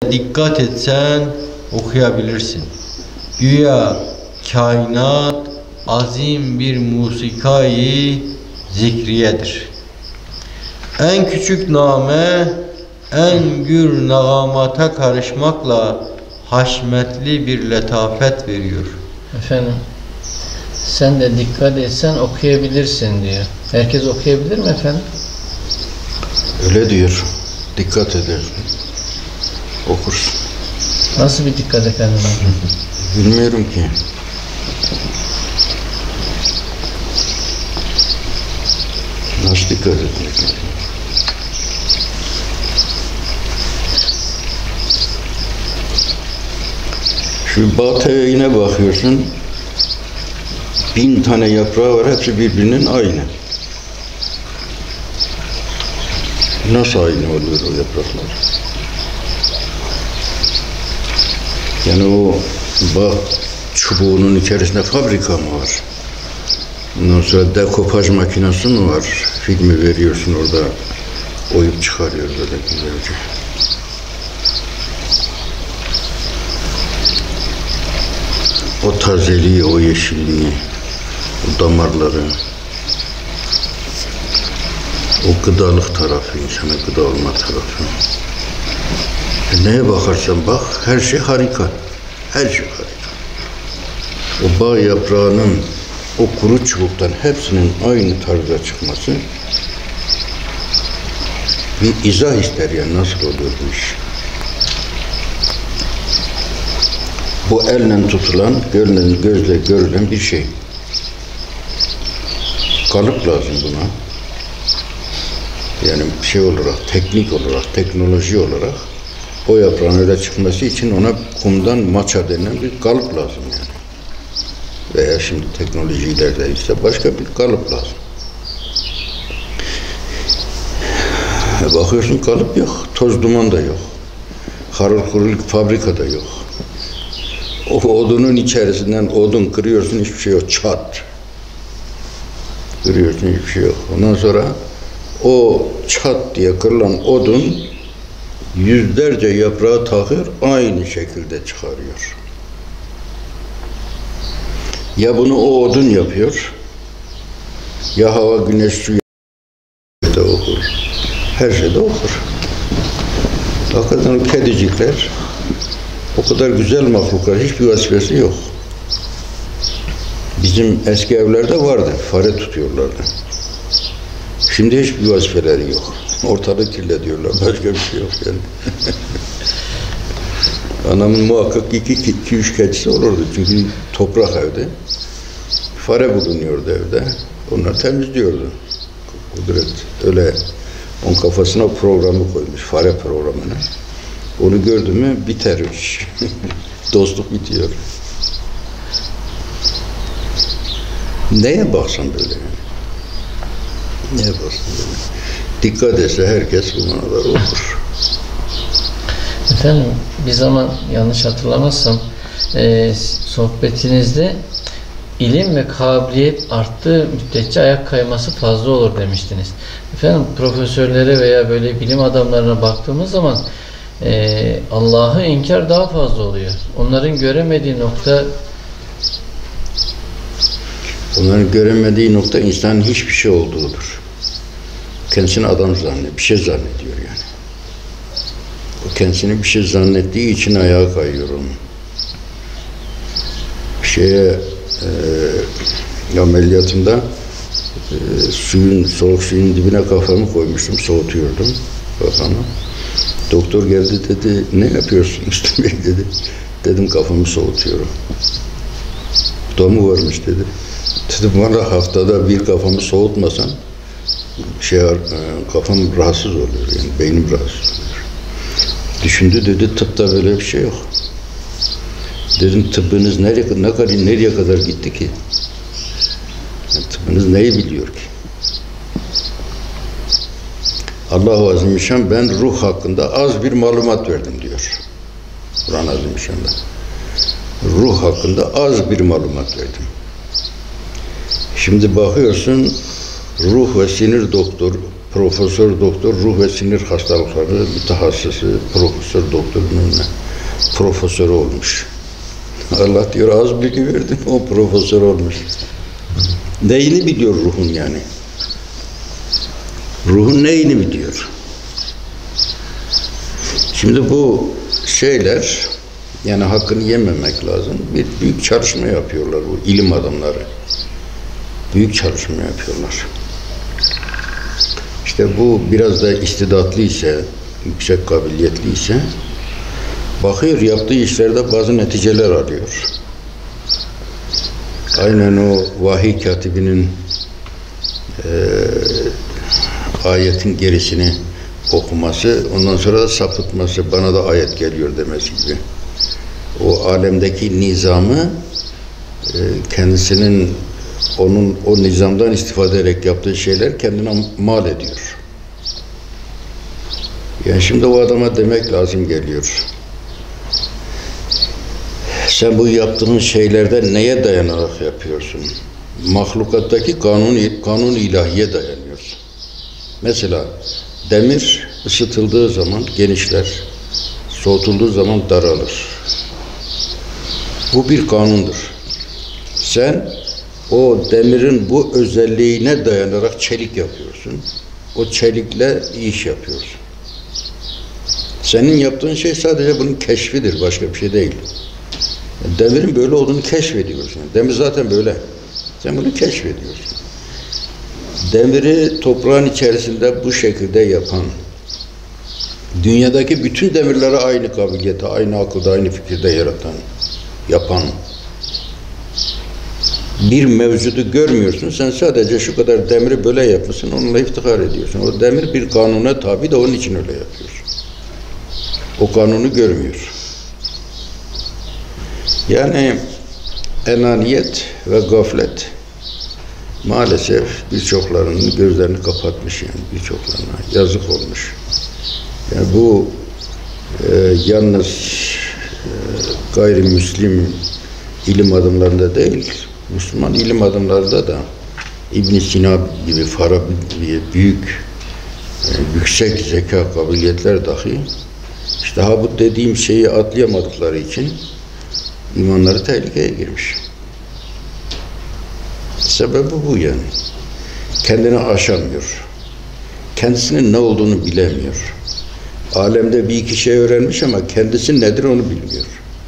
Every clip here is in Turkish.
de dikkat etsen okuyabilirsin. Güya kainat azim bir musikayı zikriyedir. En küçük name, en gür nagamata karışmakla haşmetli bir letafet veriyor. Efendim, sen de dikkat etsen okuyabilirsin diyor. Herkes okuyabilir mi efendim? Öyle diyor. Dikkat eder. Okursun. Nasıl bir dikkat efendim? Bilmiyorum ki. Nasıl dikkat etmek? Şu Batı'ya yine bakıyorsun. 1000 tane yaprağı var. Hepsi birbirinin aynı. Nasıl aynı oluyor o yapraklar? Yani o bak çubuğunun içerisinde fabrika mı var? Ondan sonra dekopaj makinesi mi var? Filmi veriyorsun orada oyup çıkarıyor böyle güzelce. O tazeliği, o yeşilliği, o damarları, o gıdalık tarafı, insana gıda olma tarafı. Neye bakarsan bak, her şey harika. Her şey harika. O bağ yaprağının o kuru çubuktan hepsinin aynı tarzda çıkması bir izah ister yani nasıl oluyor bu iş. Bu elle tutulan, gözle görülen bir şey. Kalıp lazım buna. Yani şey olarak, teknik olarak, teknoloji olarak o yaprağın öyle çıkması için ona kumdan maça denilen bir kalıp lazım yani. Veya şimdi teknoloji ilerlediyse başka bir kalıp lazım. Bakıyorsun kalıp yok, toz duman da yok. Harıl kurul fabrikada yok. O odunun içerisinden odun kırıyorsun, hiçbir şey yok, çat. Kırıyorsun, hiçbir şey yok. Ondan sonra o çat diye kırılan odun yüzlerce yaprağı takır, aynı şekilde çıkarıyor. Ya bunu o odun yapıyor, ya hava, güneş, su da okur. Her şeyde okur. Hakikaten o kedicikler, o kadar güzel mahluklar, hiçbir vazifesi yok. Bizim eski evlerde vardı, fare tutuyorlardı. Şimdi hiçbir vazifeleri yok. Ortalığı kirletiyorlar, başka bir şey yok yani. Anamın muhakkak 2-3 keçisi olurdu çünkü toprak evde. Fare bulunuyordu evde, onlar temizliyordu. Kudret öyle onun kafasına programı koymuş, fare programını. Onu gördü mü biter iş. Dostluk bitiyor. Neye baksan böyle yani? Neye baksan böyle? Dikkat etse herkes bu manaları okur. Efendim bir zaman yanlış hatırlamazsam sohbetinizde ilim ve kabiliyet arttığı müddetçe ayak kayması fazla olur demiştiniz. Efendim profesörlere veya böyle bilim adamlarına baktığımız zaman Allah'ı inkar daha fazla oluyor. Onların göremediği nokta, onların göremediği nokta insanın hiçbir şey olduğudur. Kendisini adam zannediyor, bir şey zannediyor yani. O kendisini bir şey zannettiği için ayağa kayıyor onun. Ameliyatımda soğuk suyun dibine kafamı koymuştum, soğutuyordum kafamı. Doktor geldi dedi, ne yapıyorsun Müslüm Bey dedi. Dedim kafamı soğutuyorum. Domu varmış dedi. Dedim bana haftada bir kafamı soğutmasam kafam rahatsız oluyor yani beynim rahatsız oluyor. Düşündü dedi tıpta böyle bir şey yok. Dedim tıbbınız nereye kadar gitti ki? Yani, tıbbınız neyi biliyor ki? Allah-u Azimüşşan ben ruh hakkında az bir malumat verdim diyor. Kur'an-ı Azimüşşan'da. Ruh hakkında az bir malumat verdim. Şimdi bakıyorsun ruh ve sinir doktor Profesör Doktor Ruh ve Sinir Hastalıkları mütehassısı, Profesör Doktor profesörü olmuş. Allah diyor az bilgi verdim, o profesör olmuş. Neyini biliyor ruhun yani? Ruhun neyini biliyor? Şimdi bu şeyler, yani hakkını yememek lazım. Bir büyük çalışma yapıyorlar bu ilim adamları. Büyük çalışma yapıyorlar. İşte bu biraz da istidatlı ise, yüksek kabiliyetli ise bakıyor yaptığı işlerde bazı neticeler alıyor. Aynen o vahiy katibinin ayetin gerisini okuması, ondan sonra da sapıtması, bana da ayet geliyor demesi gibi. O alemdeki nizamı kendisinin o nizamdan istifade ederek yaptığı şeyler kendine mal ediyor. Yani şimdi o adama demek lazım geliyor. Sen bu yaptığın şeylerde neye dayanarak yapıyorsun? Mahlukattaki kanun ilahiye dayanıyorsun. Mesela demir ısıtıldığı zaman genişler, soğutulduğu zaman daralır. Bu bir kanundur. Sen o demirin bu özelliğine dayanarak çelik yapıyorsun. O çelikle iş yapıyorsun. Senin yaptığın şey sadece bunun keşfidir, başka bir şey değil. Demirin böyle olduğunu keşfediyorsun. Demir zaten böyle. Sen bunu keşfediyorsun. Demiri toprağın içerisinde bu şekilde yapan, dünyadaki bütün demirleri aynı kabiliyete, aynı akılda, aynı fikirde yaratan, yapan bir mevcudu görmüyorsun. Sen sadece şu kadar demiri böyle yapmışsın, onunla iftihar ediyorsun. O demir bir kanuna tabi de onun için öyle yapıyorsun. O kanunu görmüyor. Yani enaniyet ve gaflet maalesef birçoklarının gözlerini kapatmış, yani birçoklarına yazık olmuş. Yani bu yalnız gayrimüslim ilim adamlarında değil, Müslüman ilim adamlarında da İbn Sina gibi, Farabi gibi büyük, yüksek zeka kabiliyetler dahi işte bu dediğim şeyi atlayamadıkları için imanları tehlikeye girmiş. Sebebi bu yani. Kendini aşamıyor. Kendisinin ne olduğunu bilemiyor. Alemde bir iki şey öğrenmiş ama kendisi nedir onu bilmiyor.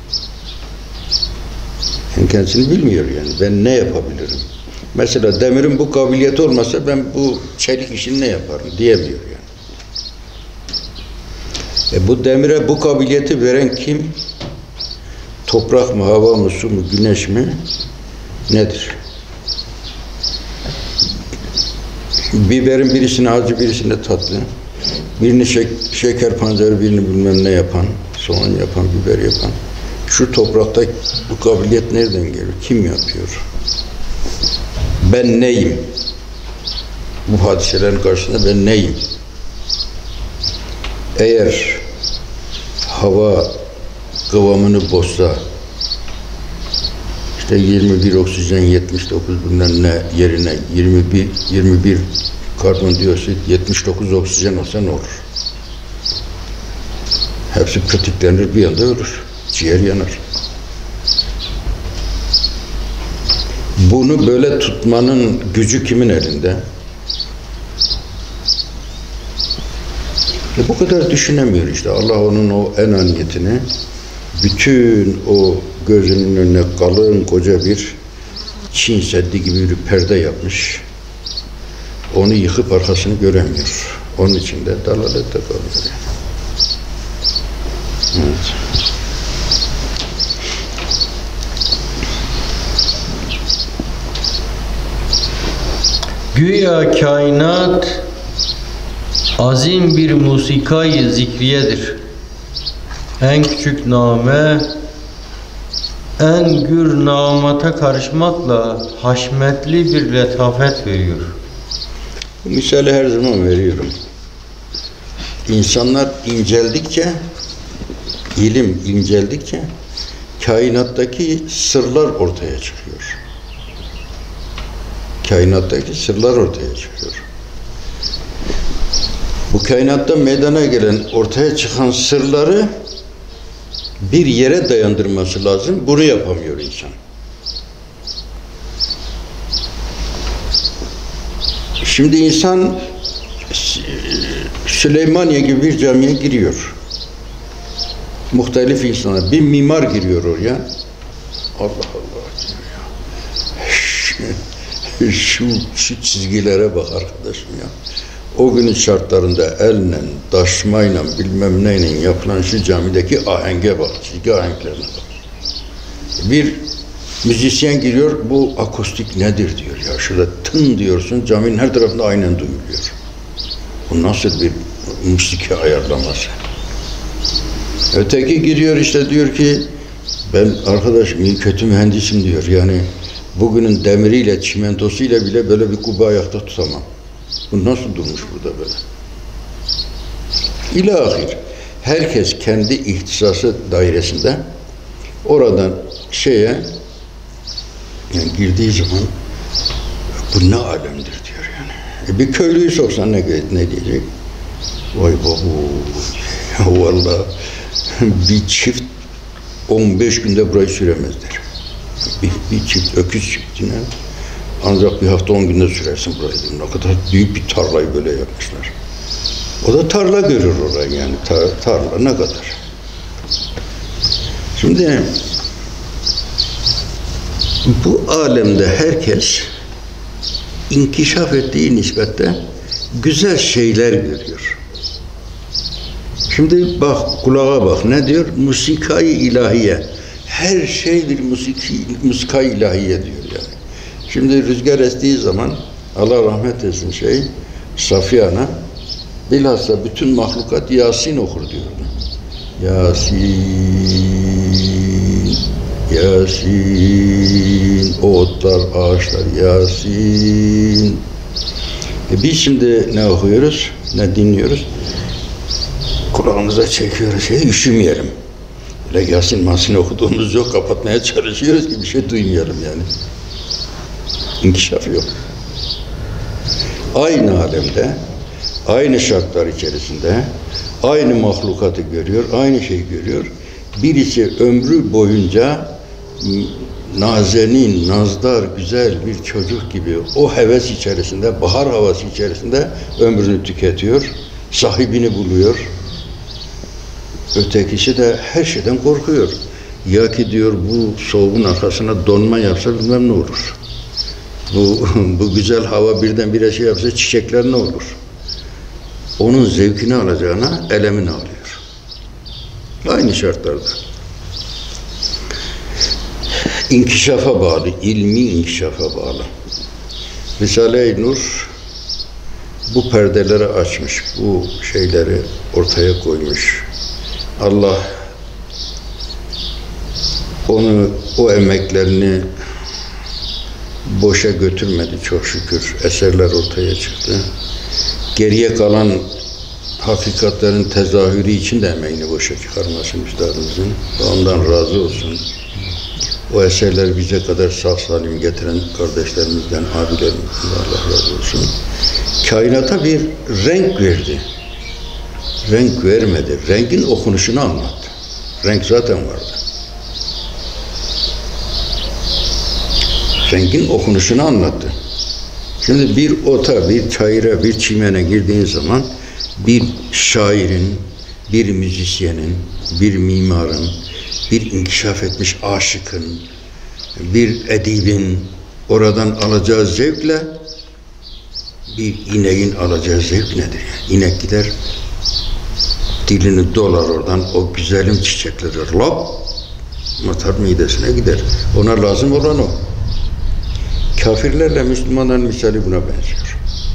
Yani kendisini bilmiyor yani. Ben ne yapabilirim? Mesela demirin bu kabiliyeti olmasa ben bu çelik işini ne yaparım diyemiyor yani. Bu demire bu kabiliyeti veren kim? Toprak mı, hava mı, su mu, güneş mi? Nedir? Biberin birisine acı, birisine tatlı. Birini şeker pancarı, birini bilmem ne yapan, soğan yapan, biber yapan. Şu toprakta bu kabiliyet nereden geliyor? Kim yapıyor? Ben neyim? Bu hadiselerin karşısında ben neyim? Eğer hava kıvamını bozsa, işte 21 oksijen 79 bilmem ne yerine 21 karbondioksit 79 oksijen olsa ne olur? Hepsi kötüklenir, bir anda ölür. Ciğer yanar. Bunu böyle tutmanın gücü kimin elinde? Bu kadar düşünemiyor işte. Allah onun o enaniyetini, bütün o gözünün önüne kalın koca bir Çin Seddi gibi bir perde yapmış. Onu yıkıp arkasını göremiyor. Onun için de dalalette kalıyor. Evet. Güya kainat azim bir musikayı zikriyedir. En küçük name, en gür namata karışmakla haşmetli bir letafet veriyor. Bu misali her zaman veriyorum. İnsanlar inceldikçe, ilim inceldikçe kainattaki sırlar ortaya çıkıyor. Kainattaki sırlar ortaya çıkıyor. Bu kainatta meydana gelen, ortaya çıkan sırları bir yere dayandırması lazım. Bunu yapamıyor insan. Şimdi insan Süleymaniye gibi bir camiye giriyor. Muhtelif insanlar. Bir mimar giriyor oraya. Allah Allah diyor ya. Şu çizgilere bak arkadaşım ya. O günün şartlarında elle, taşmayla, bilmem neyle yapılan şu camideki ahenge bak, çizgi ahenklerine bak. Bir müzisyen giriyor, bu akustik nedir diyor ya. Şurada tın diyorsun, caminin her tarafında aynen duyuluyor. Bu nasıl bir musiki ayarlaması? Öteki giriyor işte diyor ki, ben arkadaşım kötü mühendisim diyor. Yani bugünün demiriyle, çimentosuyla bile böyle bir kubbe ayakta tutamam. Bu nasıl durmuş burada böyle? İlahir. Herkes kendi ihtisası dairesinde oradan yani girdiği zaman bu ne alemdir diyor yani. Bir köylüyü sorsan ne diyecek? Vay babu ya vallahi bir çift 15 günde burayı süremezler. Bir çift öküz çiftine ancak bir hafta 10 günde sürersin burayı. Ne kadar büyük bir tarlayı böyle yapmışlar. O da tarla görür orayı yani. Tarla ne kadar. Şimdi bu alemde herkes inkişaf ettiği nispette güzel şeyler görüyor. Şimdi bak, kulağa bak. Ne diyor? Musika-i ilahiye. Her şey bir musika-i ilahiye diyor yani. Şimdi rüzgar estiği zaman Allah rahmet etsin Safiye Ana bilhassa bütün mahlukat Yasin okur diyordu. Yasin, Yasin, o otlar, ağaçlar, Yasin. Biz şimdi ne okuyoruz, ne dinliyoruz? Kulağımıza çekiyoruz, üşümeyelim. Öyle Yasin Masin okuduğumuz yok, kapatmaya çalışıyoruz ki bir şey duymayalım yani. İnkişaf yok. Aynı alemde, aynı şartlar içerisinde, aynı mahlukatı görüyor, aynı şeyi görüyor. Birisi ömrü boyunca nazenin, nazdar, güzel bir çocuk gibi o heves içerisinde, bahar havası içerisinde ömrünü tüketiyor, sahibini buluyor. Ötekisi de her şeyden korkuyor. Ya ki diyor bu soğuğun arkasına donma yapsa bilmem ne olur. Bu güzel hava birdenbire yapsa çiçekler ne olur? Onun zevkini alacağına elemini alıyor. Aynı şartlarda. İnkişafa bağlı, ilmi inkişafa bağlı. Risale-i Nur bu perdeleri açmış, bu şeyleri ortaya koymuş. Allah o emeklerini boşa götürmedi çok şükür. Eserler ortaya çıktı. Geriye kalan hakikatlerin tezahürü için de emeğini boşa çıkarmasın üstadımızın. Ondan razı olsun. O eserler bize kadar sağ salim getiren kardeşlerimizden, abilerimizden Allah razı olsun. Kainata bir renk verdi. Renk vermedi. Rengin okunuşunu anlattı. Renk zaten vardı. Rengin okunuşunu anlattı. Şimdi bir ota, bir çayıra, bir çimene girdiğin zaman bir şairin, bir müzisyenin, bir mimarın, bir inkişaf etmiş aşıkın, bir edibin oradan alacağı zevkle bir ineğin alacağı zevk nedir? İnek gider, dilini dolar oradan o güzelim çiçekleri lop, matar midesine gider. Ona lazım olan o. Kafirlerle Müslümanların misali buna benziyor.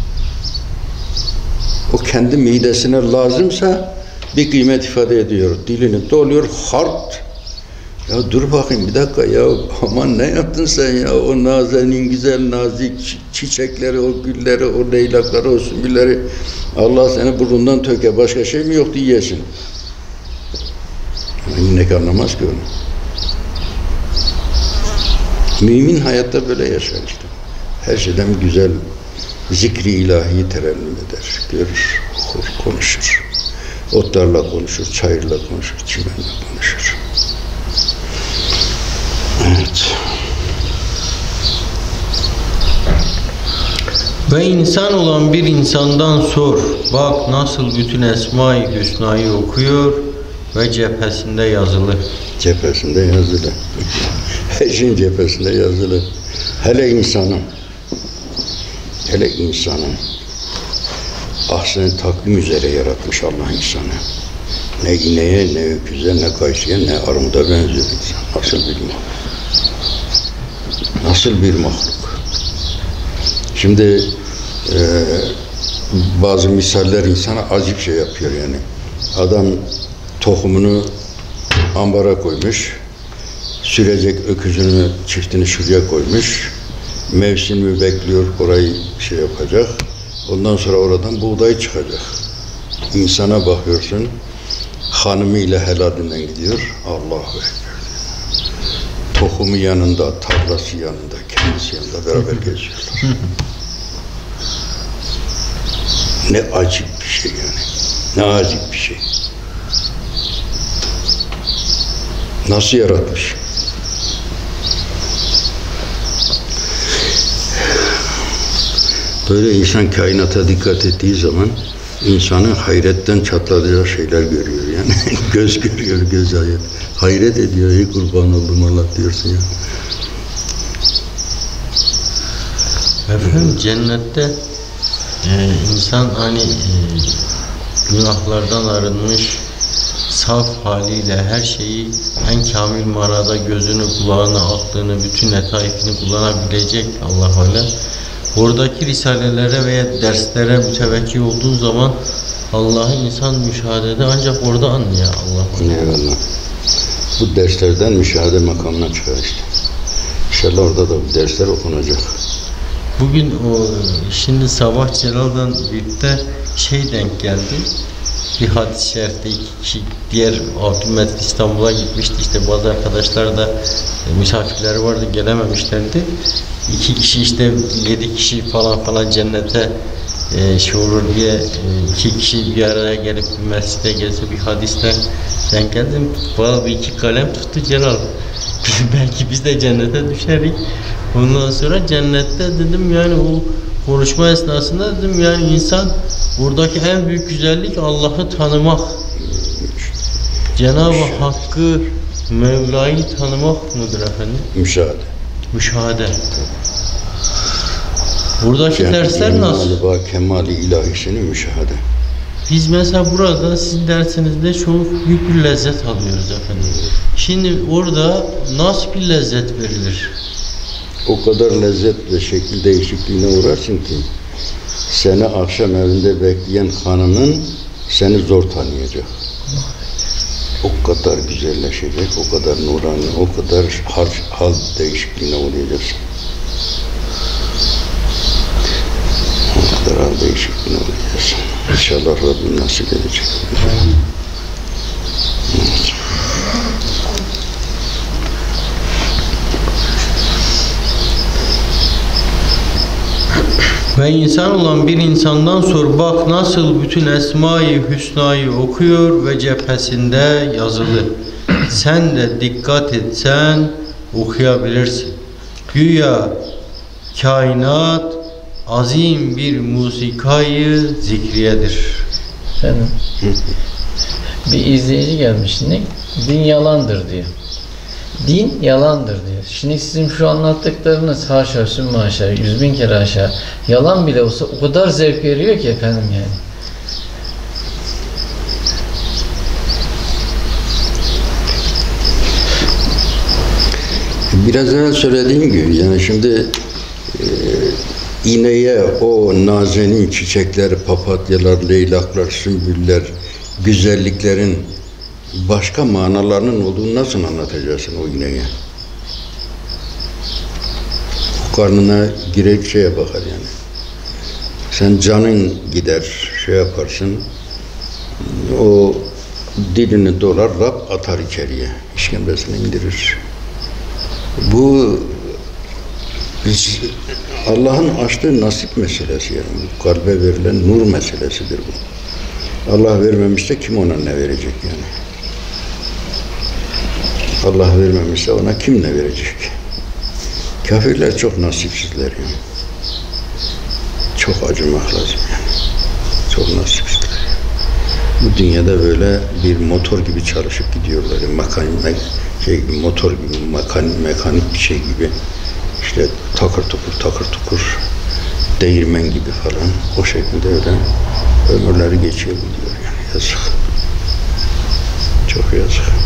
O kendi midesine lazımsa bir kıymet ifade ediyor. Dilini doluyor, hart. Ya dur bakayım bir dakika ya, aman ne yaptın sen ya, o nazenin güzel nazik çiçekleri, o gülleri, o leylakları, o sümbülleri, Allah seni burnundan töke, başka şey mi yoktu yiyesin? Ama inek anlamaz ki onu. Mümin hayatta böyle yaşar işte. Her şeyden güzel zikri ilahi terennüm eder, görür, konuşur. Otlarla konuşur, çayırla konuşur, çimenle konuşur. Evet. Ve insan olan bir insandan sor. Bak nasıl bütün Esma-i Hüsna'yı okuyor ve cephesinde yazılı. Cephesinde yazılı. Her şeyin cephesinde yazılı. Hele insanın ahsen takvim üzere yaratmış Allah insanı. Ne ineğe, ne öküze, ne kayısıya, ne armuda benziyor insan. Nasıl bir mahluk? Nasıl bir mahluk? Şimdi bazı misaller insana acip şey yapıyor yani. Adam tohumunu ambara koymuş, sürecek öküzünü, çiftini şuraya koymuş, mevsimi bekliyor, orayı şey yapacak, ondan sonra oradan buğday çıkacak. İnsana bakıyorsun, hanımıyla helalinden gidiyor, Allahu Ekber. Tohumu yanında, tarlası yanında, kendisi yanında beraber geziyorlar. Ne acip bir şey yani, ne acip bir şey. Nasıl yaratmış? Böyle insan kainata dikkat ettiği zaman insanın hayretten çatlayacağı şeyler görüyor yani. Göz görüyor, göz hayret. Hayret ediyor, ey kurban oldum Allah diyorsun ya. Efendim cennette insan hani günahlardan arınmış, saf haliyle her şeyi en kamil manada gözünü, kulağını, aklını, bütün letaifini kullanabilecek Allah alem. Oradaki risalelere veya derslere mütevekkil olduğu zaman Allah'ı insan müşahedede ancak orada anlıyor Allah alem. Eyvallah. Bu derslerden müşahede makamına çıkar işte. İnşallah orada da bu dersler okunacak. Bugün şimdi sabah Celal'dan birlikte denk geldi. Bir hadis-i şerifte 2 kişi diğer Abdülmelik İstanbul'a gitmişti. İşte bazı arkadaşlar da misafirleri vardı, gelememişlerdi. 2 kişi 7 kişi falan cennete olur diye 2 kişi bir araya gelip bir mescide gelse bir hadiste denk geldim. Bana bir 2 kalem tuttu Celal. Belki biz de cennete düşerik. Ondan sonra cennette dedim yani o konuşma esnasında dedim yani insan buradaki en büyük güzellik Allah'ı tanımak. Cenab-ı Hakk'ı, Mevla'yı tanımak mıdır efendim? Müşahede. Müşahede. Buradaki dersler nasıl? Kemali ilahisini müşahede. Biz mesela burada sizin dersinizde çok büyük bir lezzet alıyoruz efendim. Şimdi orada nasıl bir lezzet verilir? O kadar lezzet ve şekil değişikliğine uğrarsın ki seni akşam evinde bekleyen hanının seni zor tanıyacak. O kadar güzelleşecek, o kadar nurani, o kadar hal değişikliğine uğrayacaksın. O kadar hal değişikliğine uğrayacaksın. İnşallah Rabbim nasip edecek. Evet. Ve insan olan bir insandan sor, bak nasıl bütün Esma-i Hüsna'yı okuyor ve cephesinde yazılı. Sen de dikkat etsen okuyabilirsin. Güya kainat azim bir musikayı zikriyedir. Efendim, bir izleyici gelmiş, din yalandır diyor. Din yalandır diyor. Şimdi sizin şu anlattıklarınız haşa sümme haşa 100.000 kere haşa yalan bile olsa o kadar zevk veriyor ki efendim yani. Biraz evvel söylediğim gibi yani şimdi ineğe o nazenin çiçekler, papatyalar, leylaklar, sümbüller, güzelliklerin başka manalarının olduğunu nasıl anlatacaksın o ineğe? O karnına girek şeye bakar yani. Sen canın gider, şey yaparsın, o dilini dolar, Rab atar içeriye, işkembesini indirir. Bu Allah'ın açtığı nasip meselesi yani. Bu kalbe verilen nur meselesidir bu. Allah vermemişse kim ona ne verecek yani? Allah vermemişse ona kim ne verecek? Kafirler çok nasipsizler yani. Çok acımak lazım yani. Çok nasipsizler. Bu dünyada böyle bir motor gibi çalışıp gidiyorlar. Motor gibi, mekanik bir şey gibi. İşte takır tukur, değirmen gibi falan. O şekilde öyle ömürleri geçiyor gidiyor yani. Yazık. Çok yazık.